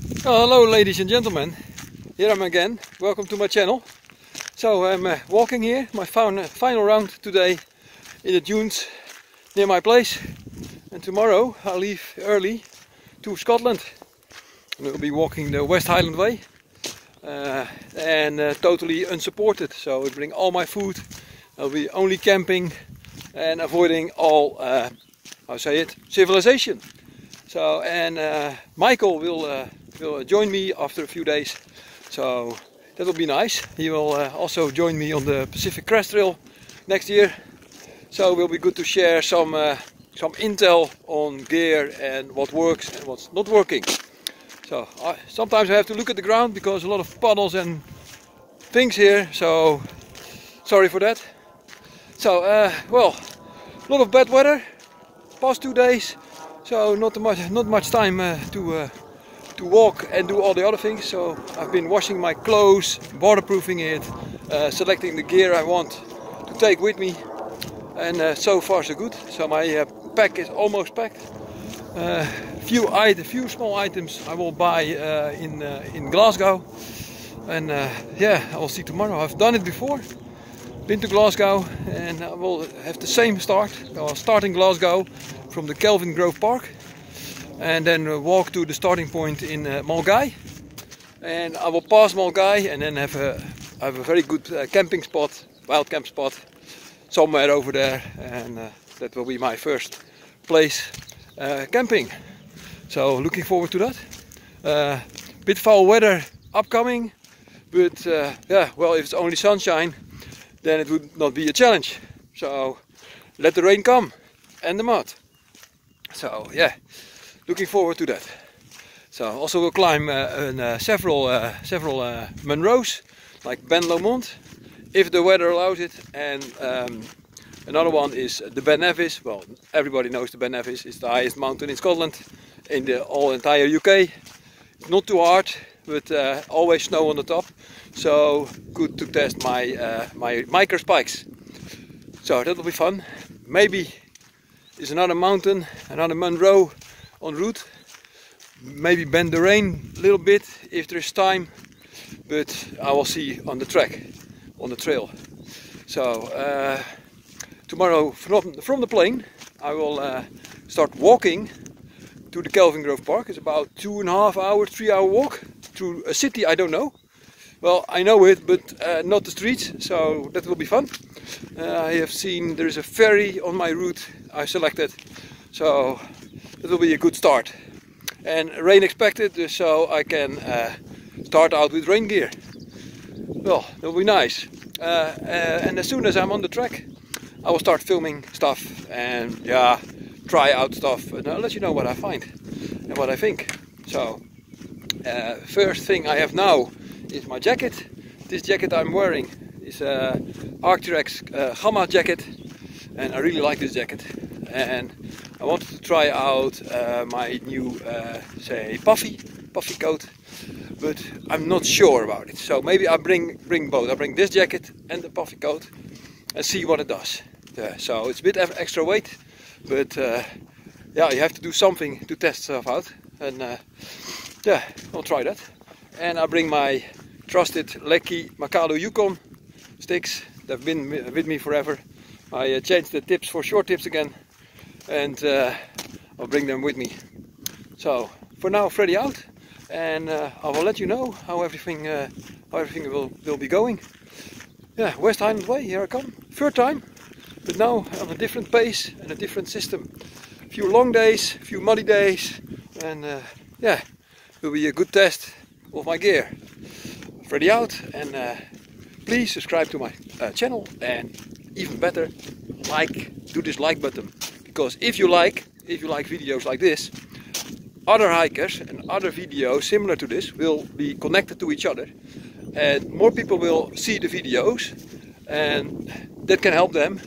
Well, hello ladies and gentlemen, here I'm again, welcome to my channel. So I'm walking here, my final round today in the dunes near my place, and tomorrow I'll leave early to Scotland and we'll be walking the West Highland Way and totally unsupported, so I bring all my food. I'll be only camping and avoiding all, civilization. So, and Michael will join me after a few days, so that will be nice. He will also join me on the Pacific Crest Trail next year, so it will be good to share some intel on gear and what works and what's not working. So sometimes I have to look at the ground because a lot of puddles and things here, so sorry for that. So well, a lot of bad weather past 2 days, so not much time to walk and do all the other things. So I've been washing my clothes, waterproofing it, selecting the gear I want to take with me, and so far so good. So my pack is almost packed. Few small items I will buy in Glasgow, and yeah, I will see tomorrow. I've done it before, been to Glasgow, and I will have the same start. I'll start in Glasgow from the Kelvingrove Park, and then walk to the starting point in Mulgai, and I will pass Mulgai and then have a very good camping spot, wild camp spot somewhere over there, and that will be my first place camping. So looking forward to that. Bit foul weather upcoming, but yeah, well, if it's only sunshine then it would not be a challenge, so let the rain come and the mud. So yeah, looking forward to that. So also we'll climb several Munros, like Ben Lomond, if the weather allows it, and another one is the Ben Nevis. Well, everybody knows the Ben Nevis is the highest mountain in Scotland, in the entire UK. It's not too hard, but always snow on the top, so good to test my micro spikes. So that will be fun. Maybe is another mountain, another Munro en route. Maybe bend the rain a little bit if there's time, but I will see on the track, on the trail. So tomorrow from the plane I will start walking to the Kelvingrove Park. It's about 2.5 hour, 3 hour walk through a city I don't know. Well, I know it, but not the streets, so that will be fun. I have seen there is a ferry on my route I selected, so it will be a good start. And rain expected, so I can start out with rain gear. Well, that will be nice. And as soon as I'm on the track, I will start filming stuff and yeah, try out stuff, and I'll let you know what I find and what I think. So first thing I have now is my jacket. This jacket I'm wearing is a Arc'teryx Gamma jacket, and I really like this jacket, and I wanted to try out my new puffy coat, but I'm not sure about it, so maybe I bring both. I bring this jacket and the puffy coat and see what it does. So it's a bit extra weight, but yeah, you have to do something to test stuff out, and yeah, I'll try that. And I bring my trusted Lecky Makalo Yukon sticks. They've been with me forever. I changed the tips for short tips again, and I'll bring them with me. So for now, Freddy out, and I will let you know how everything will be going. Yeah, West Highland Way, here I come. Third time, but now on a different pace and a different system. A few long days, a few muddy days, and yeah, it will be a good test of my gear. Freddy out, and please subscribe to my channel, and even better, do this like button, because if you like videos like this, other hikers and other videos similar to this will be connected to each other, and more people will see the videos, and that can help them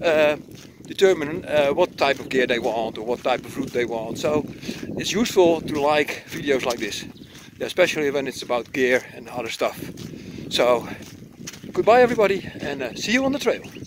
determine what type of gear they want or what type of route they want. So it's useful to like videos like this, especially when it's about gear and other stuff. So goodbye everybody, and see you on the trail.